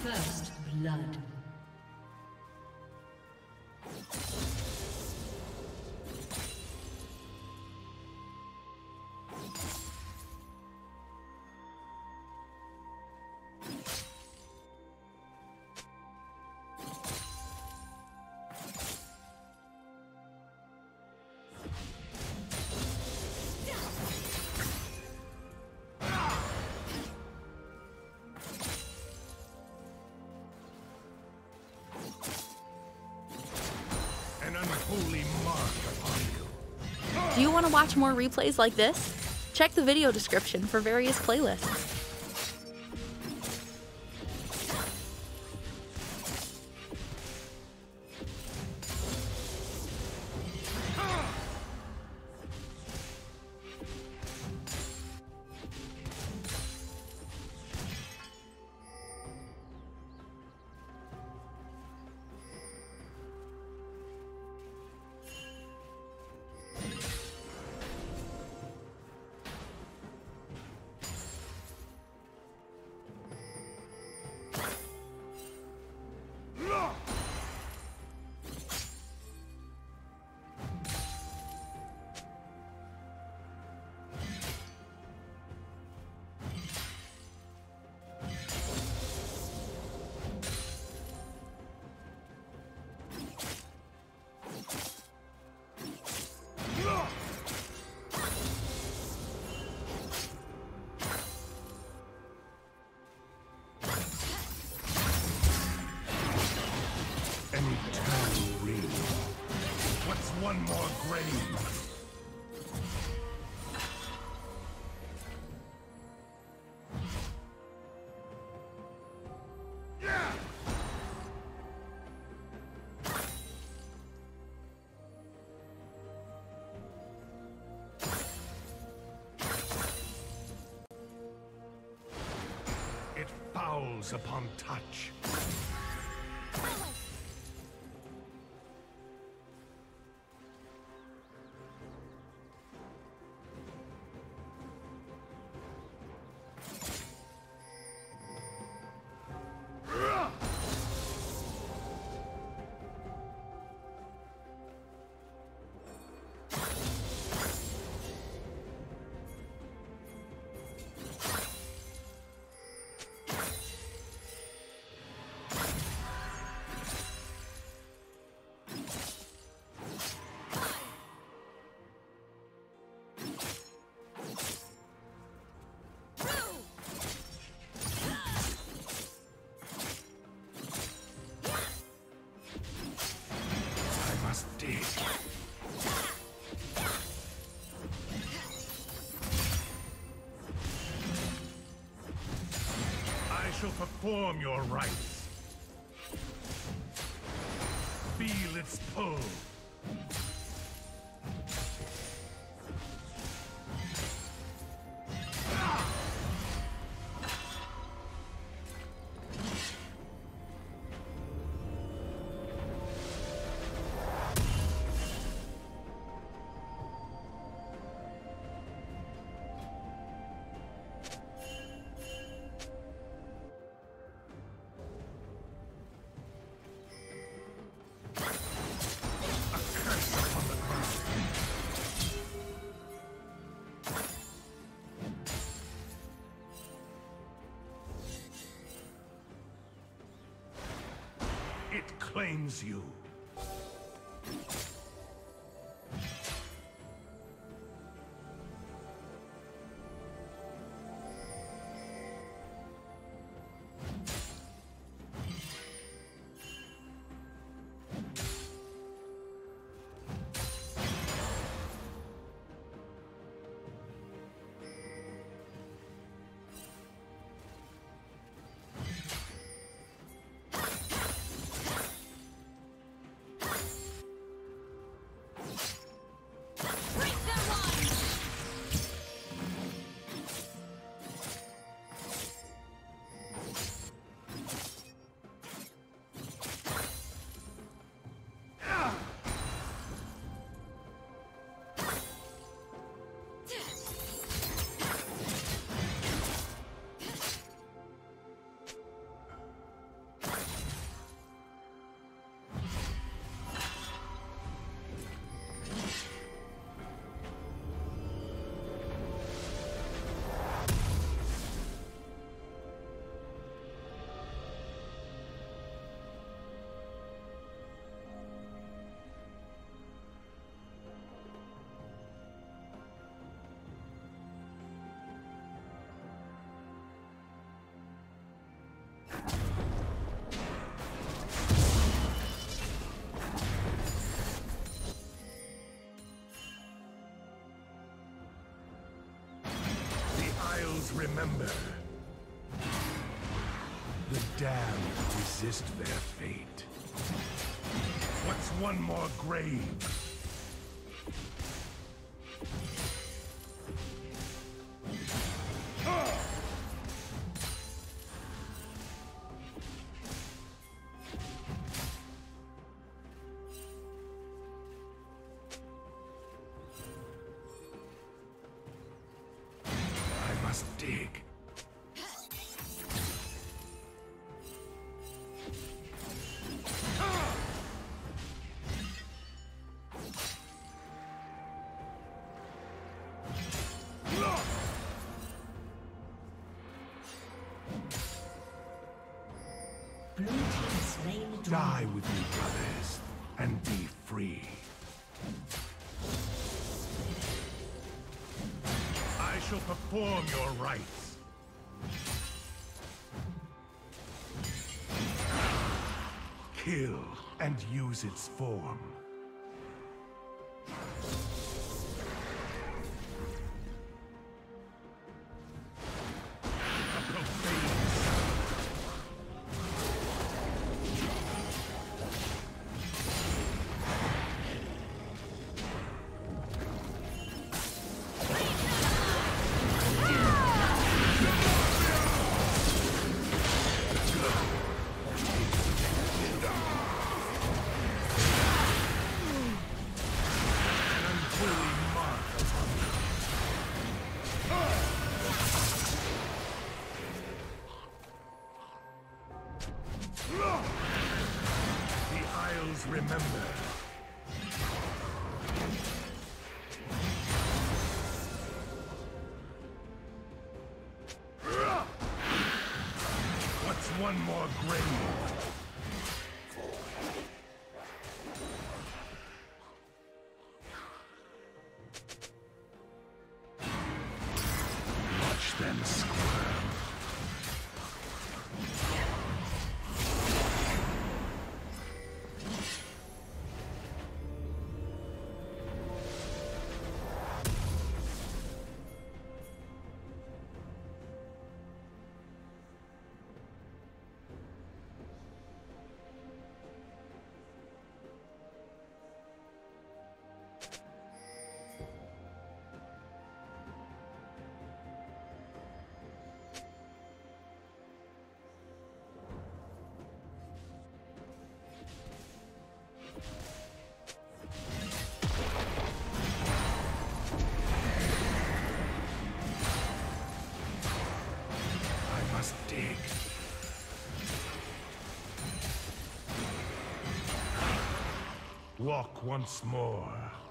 First blood. Do you want to watch more replays like this? Check the video description for various playlists. One more grave. It fouls upon touch. I shall perform your rites. Feel its pull. It claims you. remember. The damned resist their fate. What's one more grave? I must dig. Blue team slain the dragon. Die with me, brothers, and be free. I shall perform your rites. Kill and use its form. A profane remember. What's one more grave? Watch them squirm. Dig. Walk once more.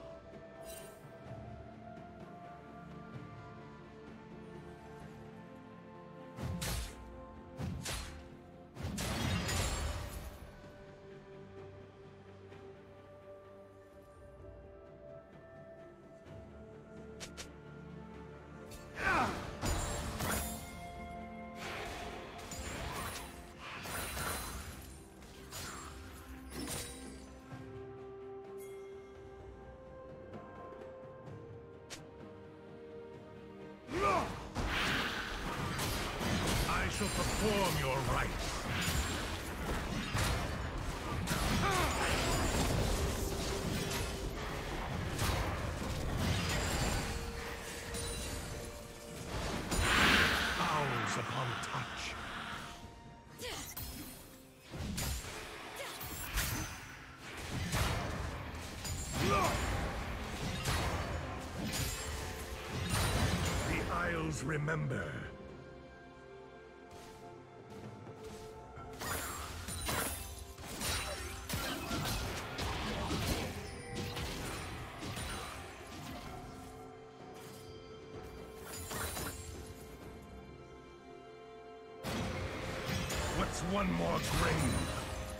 I shall perform your rites. Fouls upon touch. The Isles remember. What's one more grave?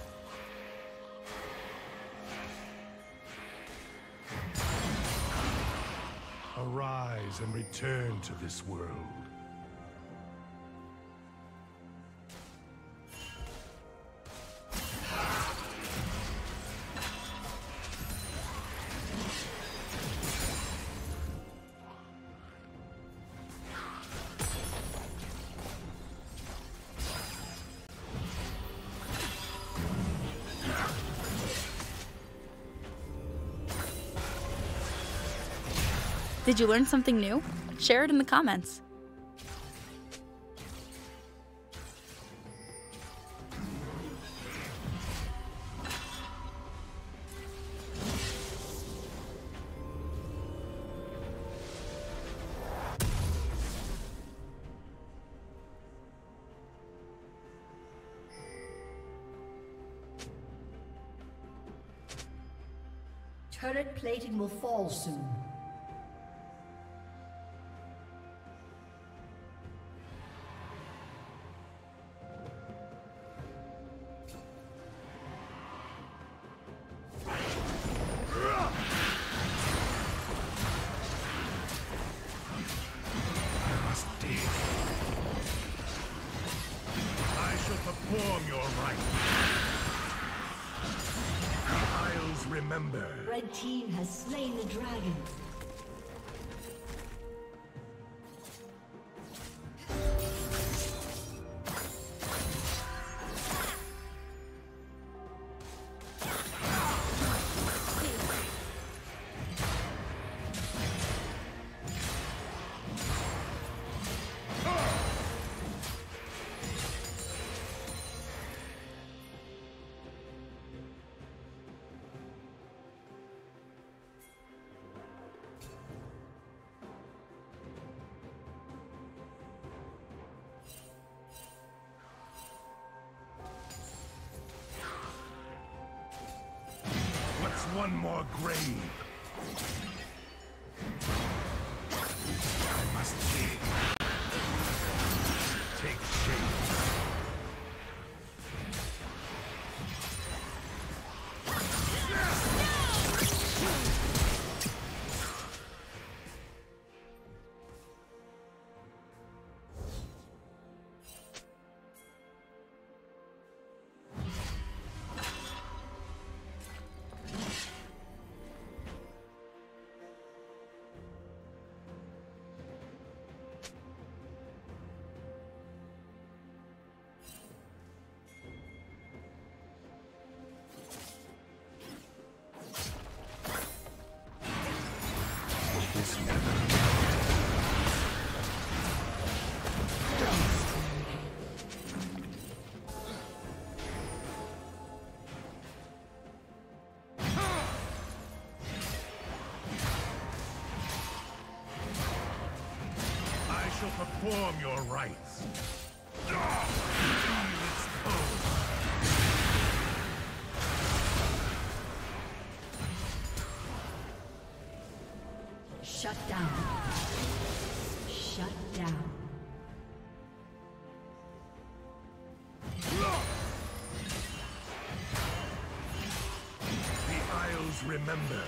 Arise and return to this world. Did you learn something new? Share it in the comments. Turret plating will fall soon. Red team has slain the dragon. One more grave. I must dig. Take shape. Perform your rites. Shut down. Shut down. The Isles remember.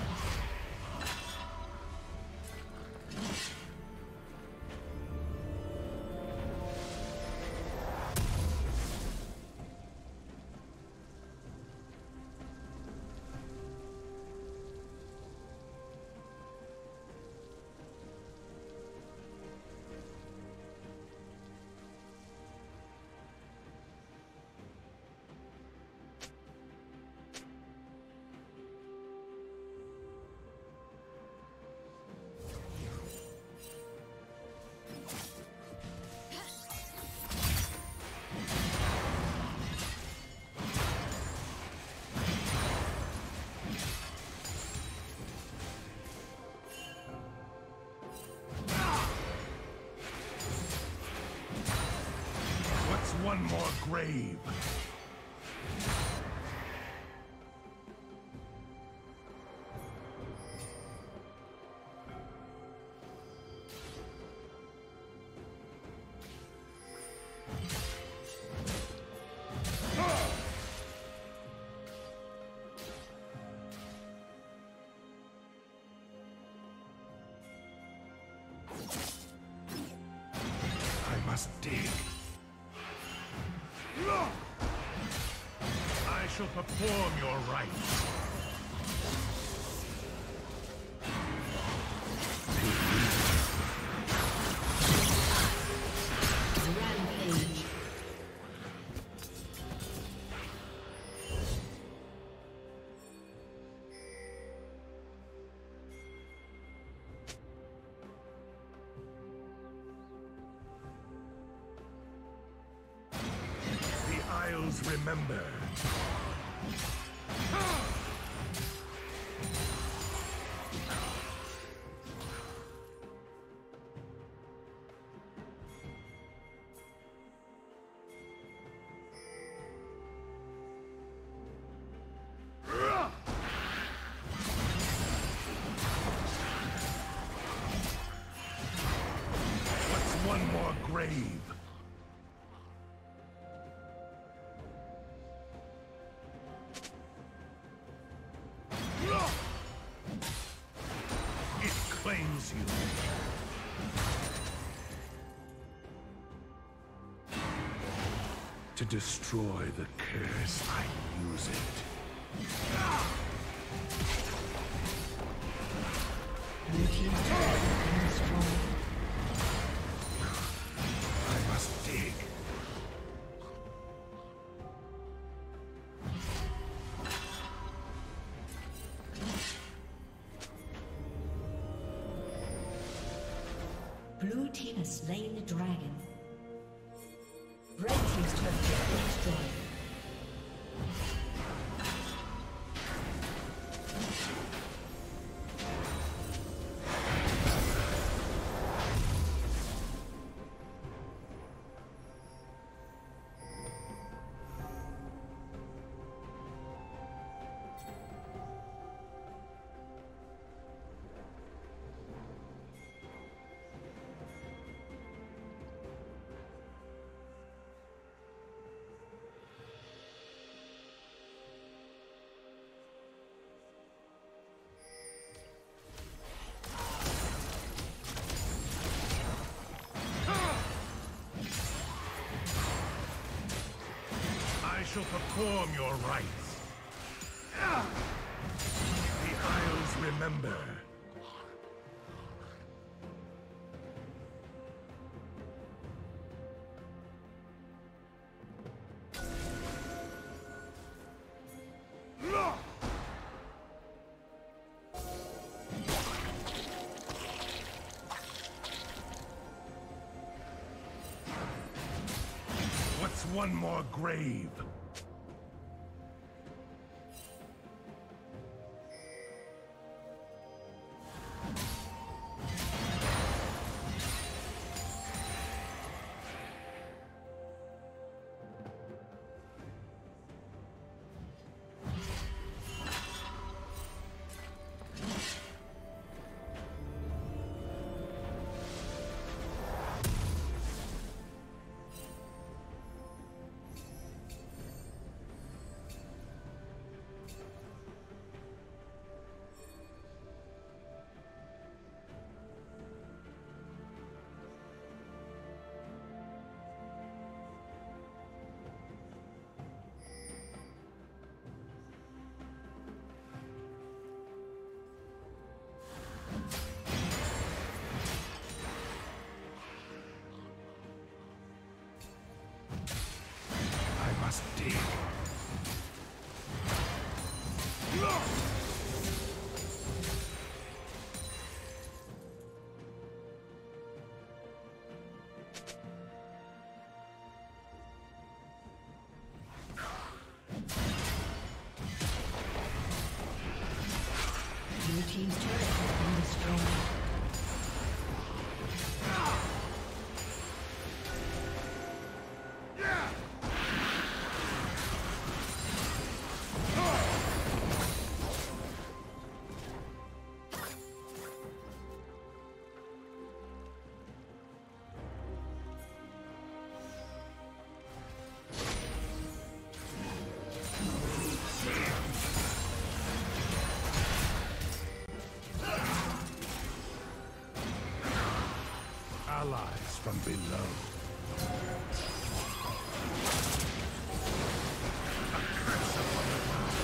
One more grave. I must dig. I shall perform your rites. Rampage. Isles remember. What's one more grave? It claims you. To destroy the curse, I use it. Blue team's turret has been destroyed. I must dig. Blue team has slain the dragon. Red team's turret has been destroyed. I shall perform your rites. The Isles remember. What's one more grave? I must dig. Blue team's turret has been destroyed. Allies from below. A curse upon the ground.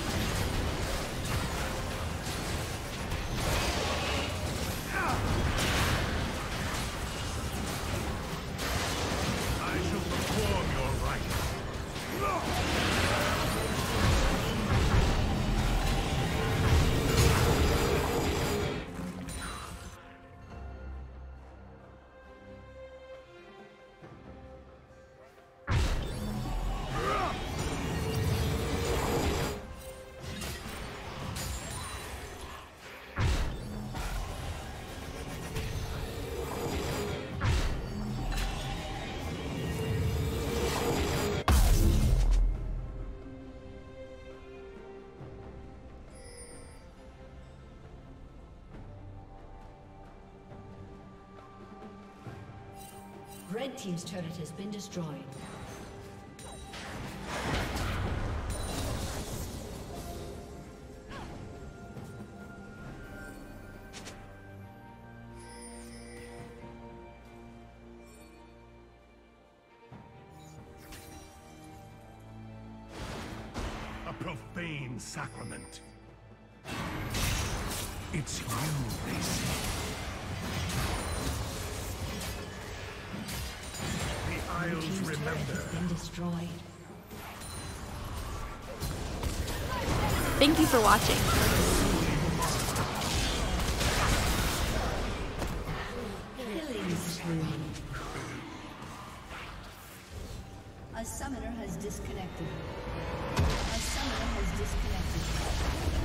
I shall perform your rites. Red team's turret has been destroyed. A profane sacrament. It's you they see. The Isles remember. Has been destroyed. Thank you for watching. Killing spree. A summoner has disconnected. A summoner has disconnected.